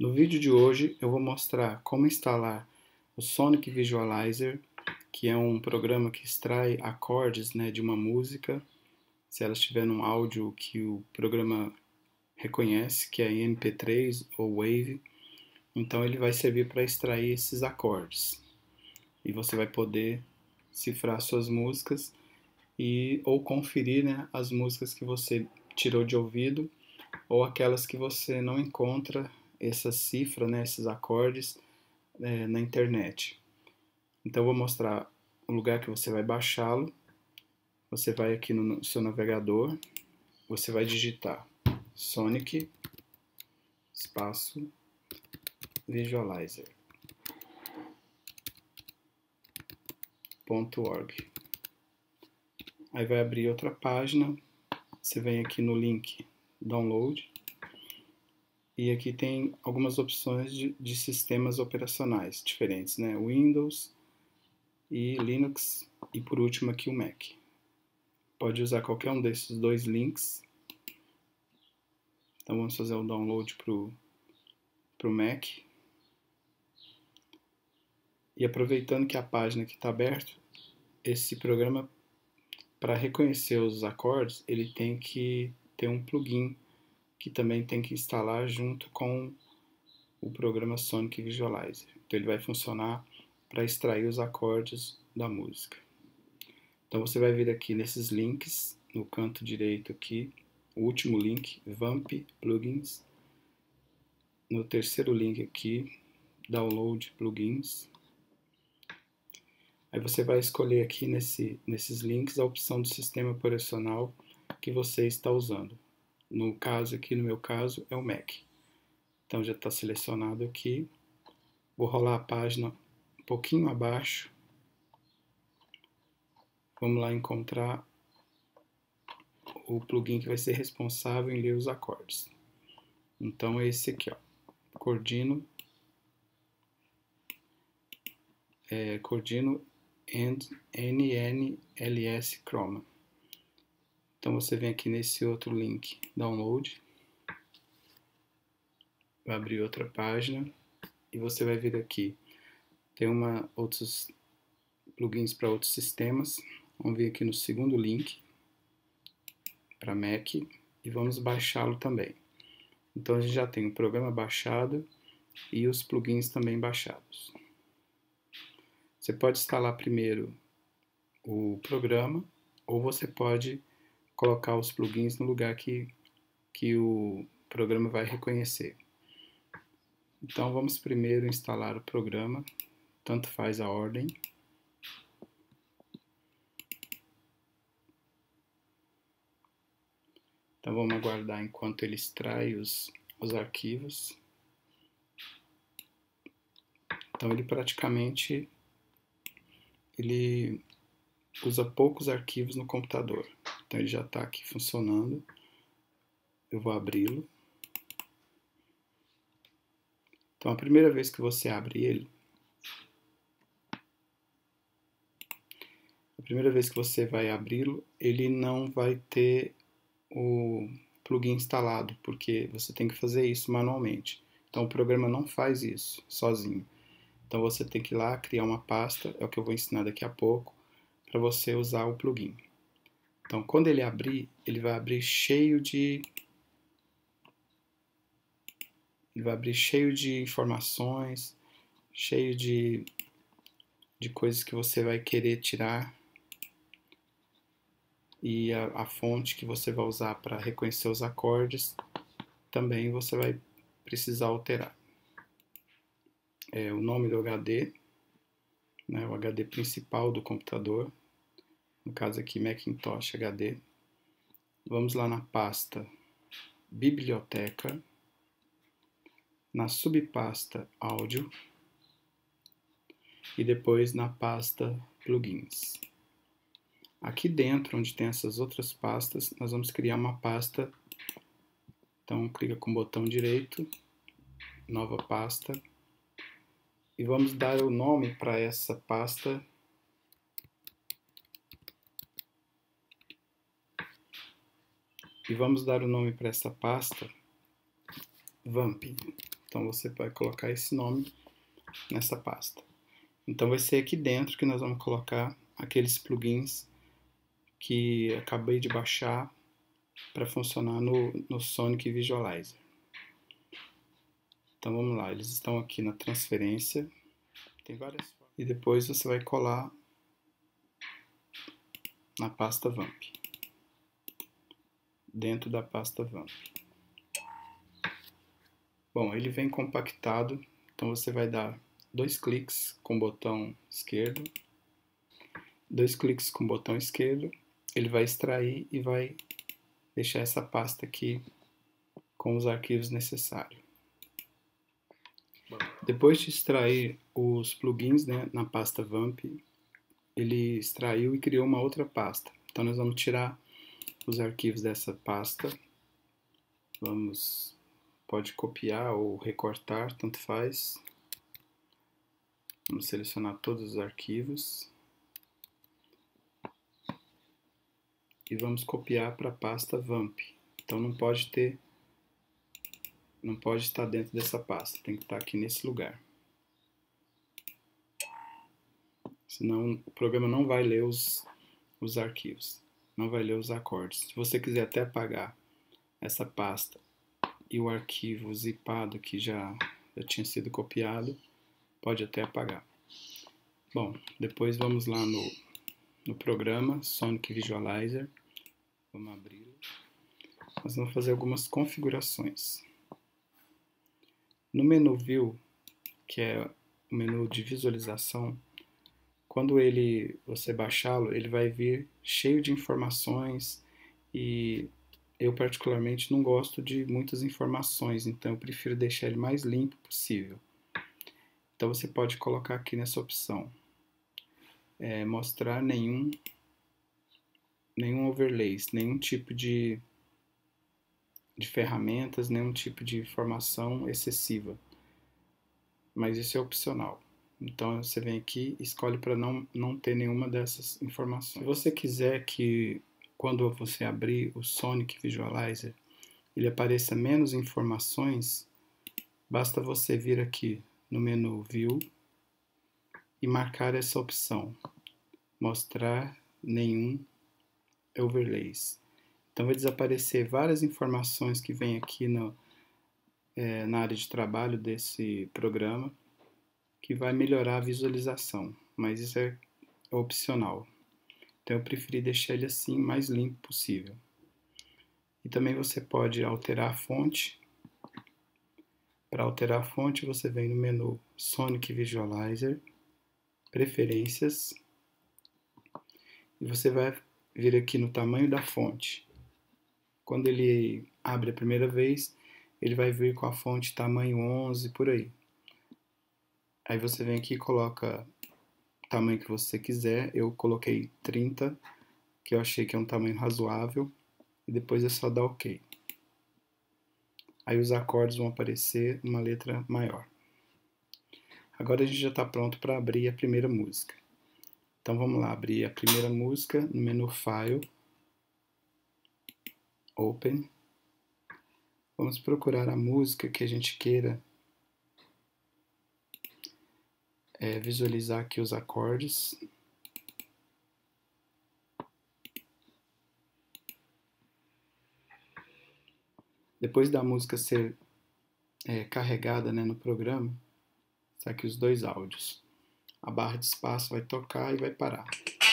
No vídeo de hoje eu vou mostrar como instalar o Sonic Visualizer, que é um programa que extrai acordes, de uma música, se ela estiver num áudio que o programa reconhece, que é MP3 ou WAV, então ele vai servir para extrair esses acordes. E você vai poder cifrar suas músicas ou conferir, as músicas que você tirou de ouvido ou aquelas que você não encontra essa cifra, esses acordes na internet. Então eu vou mostrar o lugar que você vai baixá-lo. Você vai aqui no seu navegador, você vai digitar Sonic espaço visualizer.org. Aí vai abrir outra página, você vem aqui no link Download, e aqui tem algumas opções de sistemas operacionais diferentes, Windows e Linux, e por último aqui o Mac. Pode usar qualquer um desses dois links. Então vamos fazer o download para o Mac. E aproveitando que a página aqui está aberta, esse programa, para reconhecer os acordes, ele tem que ter um plugin que também tem que instalar junto com o programa Sonic Visualizer. Então ele vai funcionar para extrair os acordes da música. Então você vai vir aqui nesses links, no canto direito aqui, o último link, Vamp Plugins. No terceiro link aqui, Download Plugins. Aí você vai escolher aqui nesses links a opção do sistema operacional que você está usando. No caso aqui, no meu caso, é o Mac. Então já está selecionado aqui. Vou rolar a página um pouquinho abaixo. Vamos lá encontrar o plugin que vai ser responsável em ler os acordes. Então é esse aqui, Cordino and NNLS Chroma. Então você vem aqui nesse outro link, Download, vai abrir outra página e você vai vir aqui. Tem outros plugins para outros sistemas. Vamos vir aqui no segundo link, para Mac, e vamos baixá-lo também. Então a gente já tem o programa baixado e os plugins também baixados. Você pode instalar primeiro o programa, ou você pode colocar os plugins no lugar que o programa vai reconhecer. Então vamos primeiro instalar o programa, tanto faz a ordem. Então vamos aguardar enquanto ele extrai os arquivos. Então ele praticamente usa poucos arquivos no computador. Então ele já está aqui funcionando. Eu vou abri-lo. Então a primeira vez que você abre ele, ele não vai ter o plugin instalado, porque você tem que fazer isso manualmente. Então o programa não faz isso sozinho. Então você tem que ir lá, criar uma pasta, é o que eu vou ensinar daqui a pouco, para você usar o plugin. Então quando ele abrir, ele vai abrir cheio de informações, cheio de coisas que você vai querer tirar, e a fonte que você vai usar para reconhecer os acordes também você vai precisar alterar. O nome do HD, o HD principal do computador, no caso aqui Macintosh HD. Vamos lá na pasta Biblioteca, na subpasta Áudio e depois na pasta Plugins. Aqui dentro, onde tem essas outras pastas, nós vamos criar uma pasta. Então clica com o botão direito, nova pasta, e vamos dar o nome para essa pasta. Vamp. Então você vai colocar esse nome nessa pasta. Então vai ser aqui dentro que nós vamos colocar aqueles plugins que acabei de baixar para funcionar no Sonic Visualizer. Então vamos lá, eles estão aqui na transferência, tem várias formas. E depois você vai colar na pasta Vamp, dentro da pasta Vamp. Bom, ele vem compactado, então você vai dar 2 cliques com o botão esquerdo, 2 cliques com o botão esquerdo, ele vai extrair e vai deixar essa pasta aqui com os arquivos necessários. Depois de extrair os plugins, né, na pasta Vamp, ele extraiu e criou uma outra pasta. Então nós vamos tirar os arquivos dessa pasta. Pode copiar ou recortar, tanto faz. Vamos selecionar todos os arquivos. E vamos copiar para a pasta Vamp. Então não pode estar dentro dessa pasta, tem que estar aqui nesse lugar. Senão o programa não vai ler os arquivos, não vai ler os acordes. Se você quiser até apagar essa pasta e o arquivo zipado que já tinha sido copiado, pode até apagar. Bom, depois vamos lá no programa Sonic Visualizer, vamos abri-lo. Nós vamos fazer algumas configurações. No menu View, que é o menu de visualização, quando você baixá-lo, ele vai vir cheio de informações e eu particularmente não gosto de muitas informações, então eu prefiro deixar ele mais limpo possível. Então você pode colocar aqui nessa opção, mostrar nenhum overlays, nenhum tipo de ferramentas, nenhum tipo de informação excessiva, mas isso é opcional. Então você vem aqui e escolhe para não ter nenhuma dessas informações. Se você quiser que quando você abrir o Sonic Visualizer ele apareça menos informações, basta você vir aqui no menu View e marcar essa opção, mostrar nenhum overlays. Então vai desaparecer várias informações que vem aqui na área de trabalho desse programa, que vai melhorar a visualização, mas isso é opcional. Então eu preferi deixar ele assim, mais limpo possível. E também você pode alterar a fonte. Para alterar a fonte, você vem no menu Sonic Visualizer, Preferências, e você vai vir aqui no tamanho da fonte. Quando ele abre a primeira vez, ele vai vir com a fonte tamanho 11, por aí. Aí você vem aqui e coloca o tamanho que você quiser. Eu coloquei 30, que eu achei que é um tamanho razoável. E depois é só dar OK. Aí os acordes vão aparecer uma letra maior. Agora a gente já está pronto para abrir a primeira música. Então vamos lá, abrir a primeira música no menu File, Open. Vamos procurar a música que a gente queira visualizar aqui os acordes. Depois da música ser carregada, né, no programa, está aqui os dois áudios. A barra de espaço vai tocar e vai parar.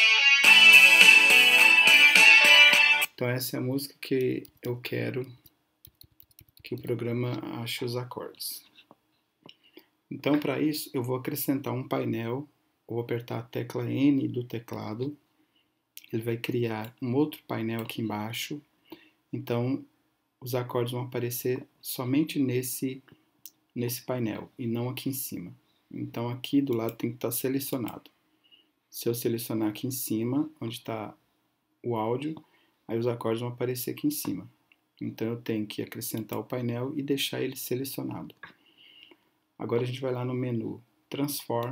Então essa é a música que eu quero que o programa ache os acordes. Então para isso eu vou acrescentar um painel, vou apertar a tecla N do teclado, ele vai criar um outro painel aqui embaixo, então os acordes vão aparecer somente nesse painel e não aqui em cima. Então aqui do lado tem que estar selecionado. Se eu selecionar aqui em cima, onde está o áudio, aí os acordes vão aparecer aqui em cima. Então eu tenho que acrescentar o painel e deixar ele selecionado. Agora a gente vai lá no menu Transform,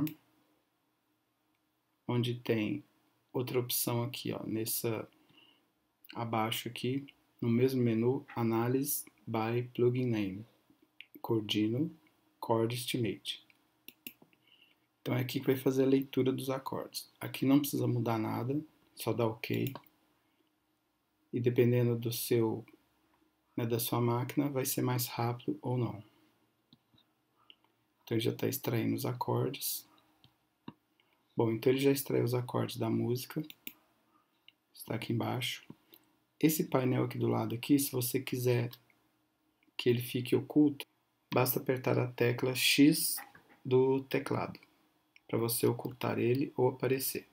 onde tem outra opção aqui, ó, abaixo aqui, no mesmo menu, Analyze by Plugin Name. Coordino Chord Estimate. Então é aqui que vai fazer a leitura dos acordes. Aqui não precisa mudar nada, só dá OK. E dependendo do seu, da sua máquina, vai ser mais rápido ou não. Então ele já está extraindo os acordes. Bom, então ele já extraiu os acordes da música. Está aqui embaixo. Esse painel aqui do lado aqui, se você quiser que ele fique oculto, basta apertar a tecla X do teclado para você ocultar ele ou aparecer.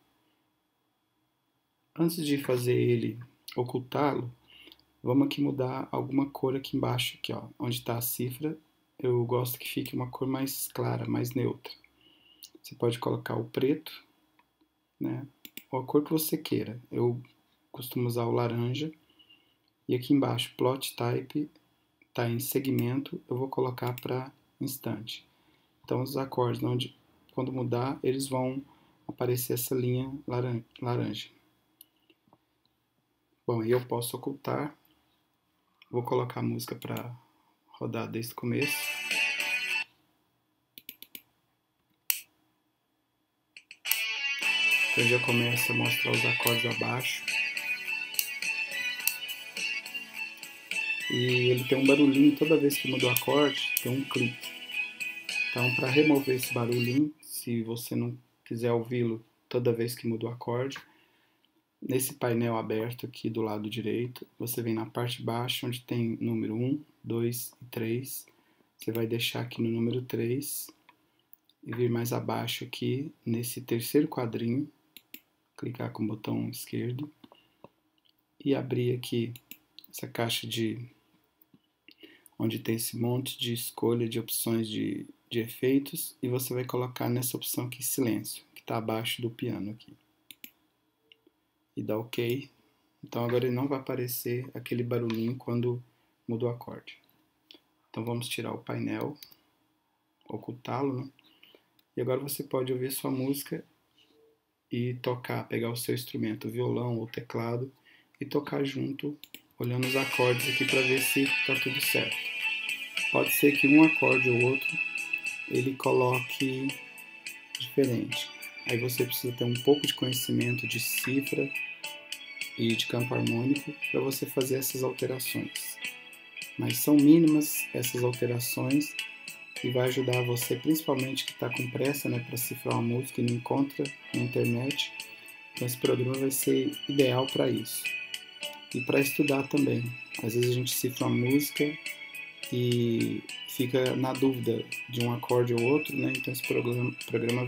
Antes de fazer ele ocultá-lo, vamos aqui mudar alguma cor aqui embaixo, aqui, ó, onde está a cifra. Eu gosto que fique uma cor mais clara, mais neutra. Você pode colocar o preto, né, ou a cor que você queira. Eu costumo usar o laranja. E aqui embaixo, Plot Type, está em segmento, eu vou colocar para instante. Então os acordes, quando mudar, eles vão aparecer essa linha laranja. Bom, aí eu posso ocultar. Vou colocar a música para rodar desde o começo. Então já começa a mostrar os acordes abaixo. E ele tem um barulhinho toda vez que muda o acorde, tem um clique. Então, para remover esse barulhinho, se você não quiser ouvi-lo toda vez que muda o acorde, nesse painel aberto aqui do lado direito, você vem na parte de baixo onde tem número 1, 2 e 3. Você vai deixar aqui no número 3 e vir mais abaixo aqui nesse terceiro quadrinho, clicar com o botão esquerdo e abrir aqui essa caixa onde tem esse monte de escolha de opções de efeitos, e você vai colocar nessa opção aqui, silêncio, que está abaixo do piano aqui. E dá OK. Então agora ele não vai aparecer aquele barulhinho quando muda o acorde. Então vamos tirar o painel, ocultá-lo, né? E agora você pode ouvir sua música e tocar, pegar o seu instrumento, violão ou teclado, e tocar junto, olhando os acordes aqui para ver se está tudo certo. Pode ser que um acorde ou outro ele coloque diferente. Aí você precisa ter um pouco de conhecimento de cifra e de campo harmônico para você fazer essas alterações. Mas são mínimas essas alterações e vai ajudar você, principalmente que está com pressa, né, para cifrar uma música e não encontra na internet. Então esse programa vai ser ideal para isso. E para estudar também. Às vezes a gente cifra uma música e fica na dúvida de um acorde ou outro, né? Então esse programa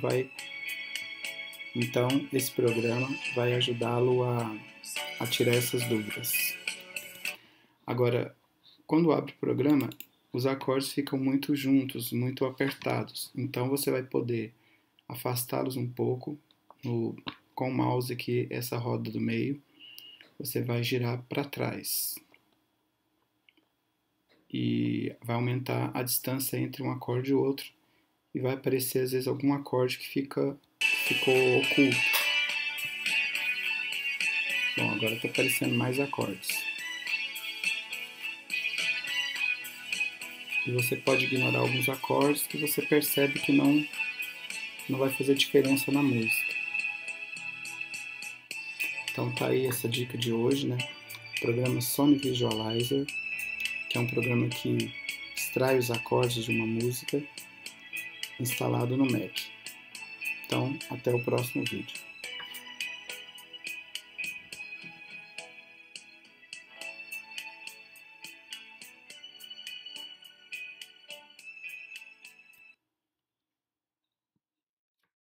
vai ajudá-lo a tirar essas dúvidas. Agora, quando abre o programa, os acordes ficam muito juntos, muito apertados. Então você vai poder afastá-los um pouco com o mouse aqui, essa roda do meio. Você vai girar para trás. E vai aumentar a distância entre um acorde e outro, e vai aparecer às vezes algum acorde que ficou oculto. Bom, agora está aparecendo mais acordes. E você pode ignorar alguns acordes que você percebe que não vai fazer diferença na música. Então tá aí essa dica de hoje, né? O programa Sony Visualizer, que é um programa que extrai os acordes de uma música instalado no Mac. Então, até o próximo vídeo.